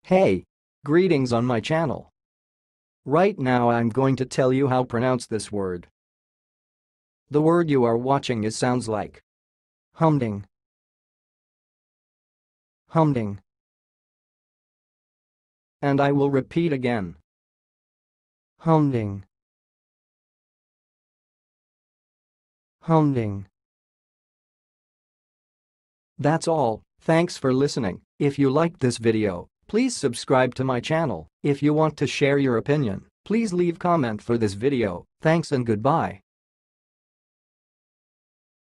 Hey! Greetings on my channel. Right now I'm going to tell you how to pronounce this word. The word you are watching sounds like humding. Humding. And I will repeat again. Humding. Humding. That's all. Thanks for listening. If you liked this video, please subscribe to my channel. If you want to share your opinion, please leave comment for this video. Thanks and goodbye.